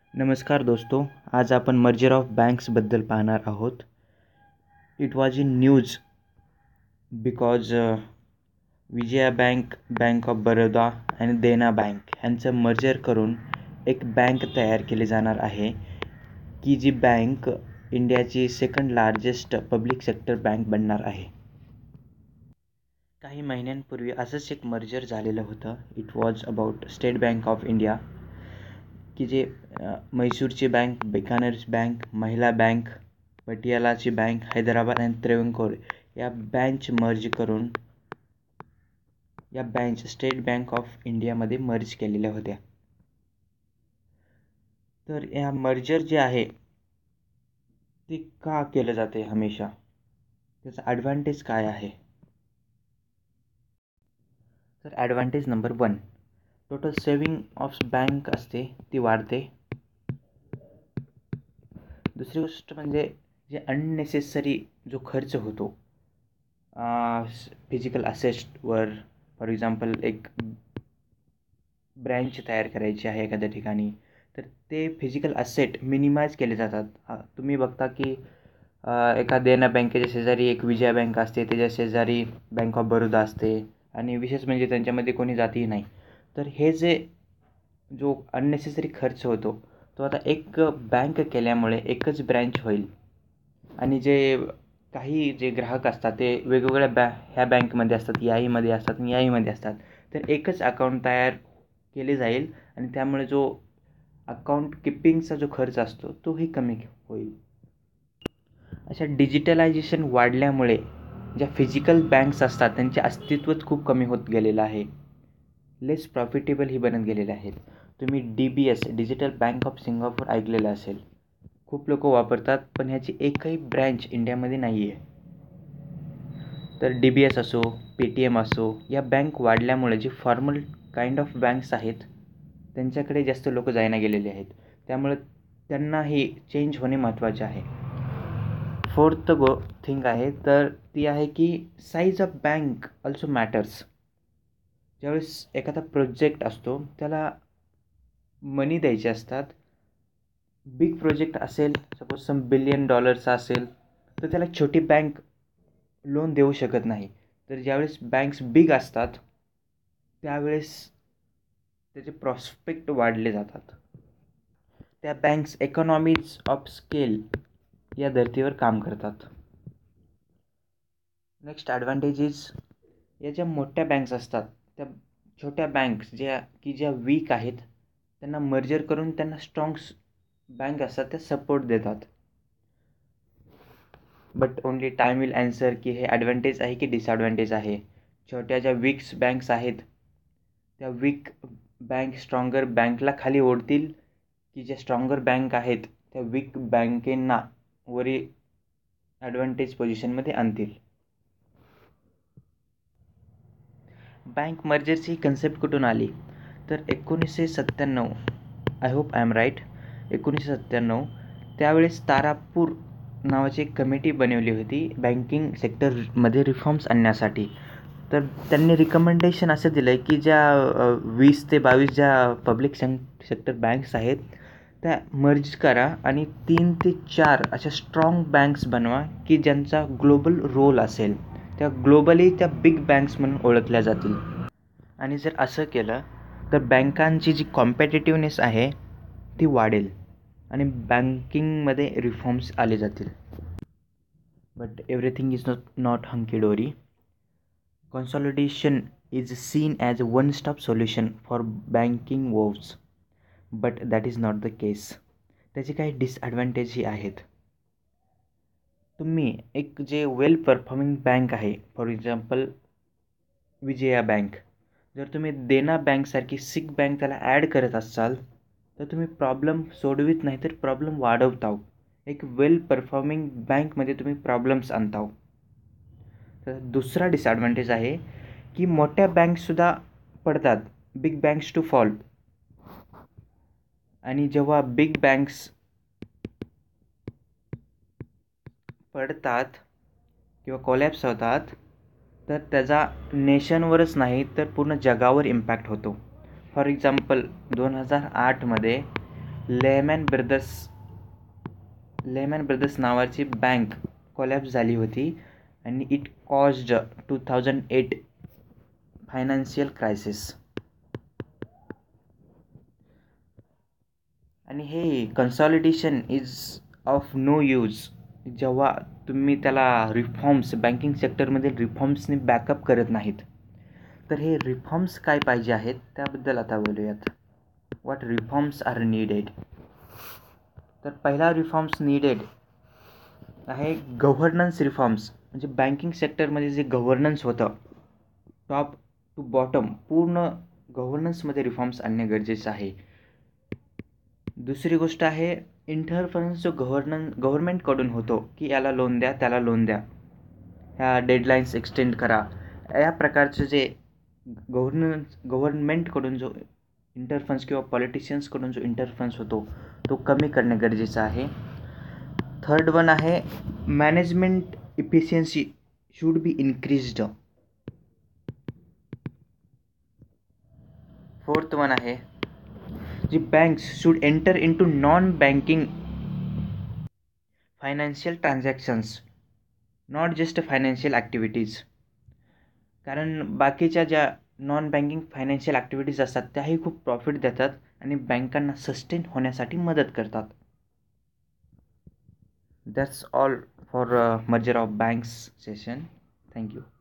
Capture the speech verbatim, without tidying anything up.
नमस्कार दोस्तों, आज आपण मर्जर ऑफ बँक्सबद्दल पाहणार आहोत. It was in news because Vijaya bank, bank of Baroda आणि देना बँक यांचं मर्जर करून एक बँक तयार केली जाणार आहे की जी बँक इंडियाची second largest public sector bank बनणार आहे. काही महिन्यांपूर्वी असंच एक मर्जर झालेलं होतं. It was about State Bank of India की जे म्हैसूरची bank, Bikaner bank, Mahila bank, पटियालाची बँक, हैदराबाद आणि त्रवंकोर या बँच मर्ज करून या बँच स्टेट बँक ऑफ इंडियामध्ये मर्ज केलेल्या होत्या. तर या मर्जर जे आहे ते का केलं जाते हमेशा, त्याचा ॲडव्हान्टेज काय आहे? तर advantage number one, total saving of bank असते ती वाढते. दुसरी गोष्ट म्हणजे जे अननेसेसरी जो खर्च होतो फिजिकल असेट्सवर, फॉर एक्झाम्पल एक ब्रँच तयार करायची आहे एखाद्या ठिकाणी, तर ते फिजिकल असेट मिनिमाइज केले जातात. तुम्ही बघता की एका देना बँकेच्या शेजारी एक विजया बँक असते, त्याच्या शेजारी बँक ऑफ बरोदा असते आणि विशेष म्हणजे त्यांच्यामध्ये कोणी जातही नाही. तर हे जे जो अननेसेसरी खर्च होतो तो आता एक बँक केल्यामुळे एकच ब्रँच होईल आणि जे काही जे ग्राहक असतात ते वेगवेगळ्या बॅ ह्या बँकमध्ये असतात, याहीमध्ये असतात आणि याहीमध्ये असतात, तर एकच अकाउंट तयार केले जाईल आणि त्यामुळे जो अकाउंट किपिंगचा जो खर्च असतो तोही कमी होईल. अशा डिजिटलायझेशन वाढल्यामुळे ज्या फिजिकल बँक्स असतात त्यांचे अस्तित्वच खूप कमी होत गेलेलं आहे. लेस प्रॉफिटेबल ही बनत गेलेले आहेत. तुम्ही D B S, digital bank of Singapore ऐकलेलं असेल, खूप लोक वापरतात, पण ह्याची एकही ब्रँच इंडियामध्ये नाही आहे. तर डी बी एस असो, पे टी एम असो, या बँक वाढल्यामुळे जे फॉर्मल काइंड ऑफ बँक्स आहेत त्यांच्याकडे जास्त लोक जायला गेलेले आहेत. त्यामुळे त्यांनाही चेंज होणे महत्त्वाचे आहे. फोर्थ गो थिंग आहे तर ती आहे की size of bank also matters. ज्यावेळेस एखादा प्रोजेक्ट असतो त्याला मनी द्यायचे असतात. बिग प्रोजेक्ट असेल, सपोज सम बिलियन डॉलरचा असेल, तर त्याला छोटी बँक लोन देऊ शकत नाही. तर ज्यावेळेस बँक्स बिग असतात त्यावेळेस त्याचे प्रॉस्पेक्ट वाढले जातात. त्या बँक्स इकॉनॉमीज ऑफ स्केल या धर्तीवर काम करतात. नेक्स्ट ॲडव्हान्टेज इज, या ज्या मोठ्या बँक्स असतात त्या छोट्या बँक्स ज्या की ज्या वीक आहेत त्यांना मर्जर करून त्यांना स्ट्रॉंग बँक असतात त्या सपोर्ट देतात. But only time will answer की हे ॲडव्हान्टेज आहे की डिसॲडव्हान्टेज आहे. छोट्या ज्या वीक्स बँक्स आहेत त्या वीक बँक स्ट्रॉंगर बँकला खाली ओढतील की ज्या स्ट्रॉंगर बँक आहेत त्या वीक बँकेंना वरी ॲडव्हान्टेज पोझिशनमध्ये आणतील. बँक मर्जरची कन्सेप्ट कुठून आली? तर एकोणीसशे सत्त्याण्णव, I hope I am right, एकोणीसशे सत्त्याण्णव त्यावेळेस तारापूर नावाची एक कमिटी बनवली होती बँकिंग सेक्टरमध्ये रिफॉर्म्स आणण्यासाठी. तर त्यांनी रिकमेंडेशन असं दिलं आहे की ज्या वीस ते बावीस ज्या पब्लिक सेक्टर बँक्स आहेत त्या मर्ज करा आणि तीन ते चार अशा स्ट्रॉंग बँक्स बनवा की ज्यांचा ग्लोबल रोल असेल. त्या ग्लोबली त्या बिग बँक्स म्हणून ओळखल्या जातील. आणि जर असं केलं तर बँकांची जी कॉम्पिटेटिव्हनेस आहे ती वाढेल आणि बँकिंगमध्ये रिफॉर्म्स आले जातील. But everything is not not hunky dory. Consolidation is seen as a one stop solution for banking woes, but that is not the case. त्याचे काही डिसॲडव्हान्टेजही आहेत. तुम्ही एक जे वेल परफॉर्मिंग बँक आहे, फॉर एक्झाम्पल विजया बँक, जर तुम्ही देना बँकसारखी सिक बँक त्याला ॲड करत असाल तर तुम्ही प्रॉब्लेम सोडवित नाही तर प्रॉब्लेम वाढवताव. एक वेल परफॉर्मिंग बँकमध्ये तुम्ही प्रॉब्लेम्स आणताव. तर दुसरा डिसॲडव्हान्टेज आहे की मोठ्या बँक्ससुद्धा पडतात, बिग बँक्स टू फॉल. आणि जेव्हा बिग बँक्स पडतात किंवा कोलॅप्स होतात तर त्याचा नेशनवरच नाही तर पूर्ण जगावर इम्पॅक्ट होतो. फॉर एक्झाम्पल दोन हजार आठमध्ये लेहमॅन ब्रदर्स लेहमॅन ब्रदर्स नावाची बँक कोलॅप्स झाली होती आणि it caused two thousand eight financial crisis. आणि हे consolidation is of no use जेव्हा तुम्ही त्याला रिफॉर्म्स बँकिंग सेक्टरमधील रिफॉर्म्सने बॅकअप करत नाहीत. तर हे रिफॉर्म्स काय पाहिजे आहेत त्याबद्दल आता बोलूयात. What reforms are needed. तर पहिला रिफॉर्म्स नीडेड आहे गव्हर्नन्स रिफॉर्म्स. म्हणजे बँकिंग सेक्टरमध्ये जे गव्हर्नन्स होतं टॉप टू बॉटम पूर्ण गव्हर्नन्समध्ये रिफॉर्म्स आणणे गरजेचं आहे. दुसरी गोष्ट आहे इंटरफरन्स जो गव्हर्नन गव्हर्नमेंटकडून होतो की याला लोन द्या त्याला लोन द्या, ह्या डेडलाईन्स एक्सटेंड करा, या प्रकारचे जे गव्हर्नन्स गव्हर्नमेंटकडून जो इंटरफरन्स किंवा पॉलिटिशियन्सकडून जो इंटरफरन्स होतो तो कमी करणे गरजेचं आहे. थर्ड वन आहे management efficiency should be increased. Fourth one आहे जी banks should enter into non banking financial transactions, not just financial activities. कारण बाकीच्या ज्या नॉन बँकिंग फायनान्शियल ॲक्टिव्हिटीज असतात त्याही खूप प्रॉफिट देतात आणि बँकांना सस्टेन होण्यासाठी मदत करतात. That's all for merger of banks session. Thank you.